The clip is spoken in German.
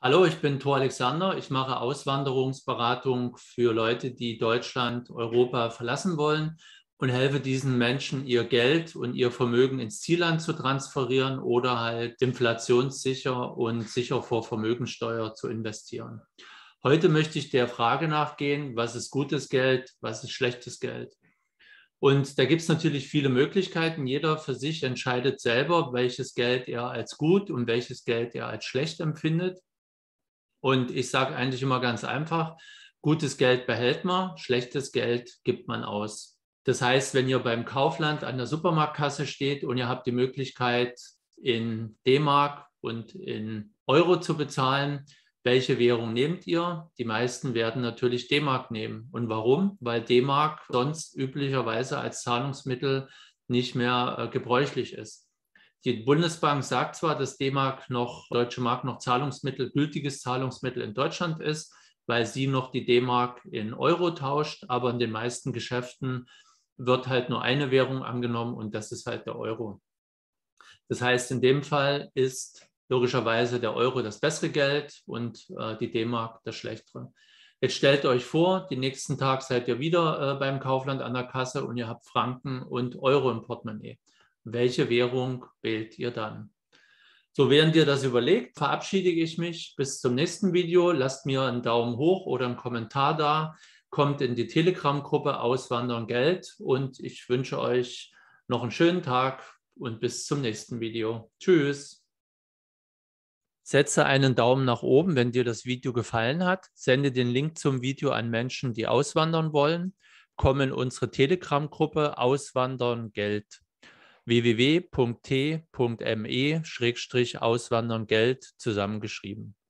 Hallo, ich bin Thor Alexander. Ich mache Auswanderungsberatung für Leute, die Deutschland, Europa verlassen wollen und helfe diesen Menschen, ihr Geld und ihr Vermögen ins Zielland zu transferieren oder halt inflationssicher und sicher vor Vermögensteuer zu investieren. Heute möchte ich der Frage nachgehen, was ist gutes Geld, was ist schlechtes Geld? Und da gibt es natürlich viele Möglichkeiten. Jeder für sich entscheidet selber, welches Geld er als gut und welches Geld er als schlecht empfindet. Und ich sage eigentlich immer ganz einfach, gutes Geld behält man, schlechtes Geld gibt man aus. Das heißt, wenn ihr beim Kaufland an der Supermarktkasse steht und ihr habt die Möglichkeit, in D-Mark und in Euro zu bezahlen, welche Währung nehmt ihr? Die meisten werden natürlich D-Mark nehmen. Und warum? Weil D-Mark sonst üblicherweise als Zahlungsmittel nicht mehr gebräuchlich ist. Die Bundesbank sagt zwar, dass D-Mark noch, Deutsche Mark noch Zahlungsmittel, gültiges Zahlungsmittel in Deutschland ist, weil sie noch die D-Mark in Euro tauscht, aber in den meisten Geschäften wird halt nur eine Währung angenommen und das ist halt der Euro. Das heißt, in dem Fall ist logischerweise der Euro das bessere Geld und die D-Mark das schlechtere. Jetzt stellt euch vor, den nächsten Tag seid ihr wieder beim Kaufland an der Kasse und ihr habt Franken und Euro im Portemonnaie. Welche Währung wählt ihr dann? So, während ihr das überlegt, verabschiede ich mich bis zum nächsten Video. Lasst mir einen Daumen hoch oder einen Kommentar da. Kommt in die Telegram-Gruppe Auswandern Geld und ich wünsche euch noch einen schönen Tag und bis zum nächsten Video. Tschüss. Setze einen Daumen nach oben, wenn dir das Video gefallen hat. Sende den Link zum Video an Menschen, die auswandern wollen. Komm in unsere Telegram-Gruppe Auswandern Geld. www.t.me/auswandern Geld zusammengeschrieben.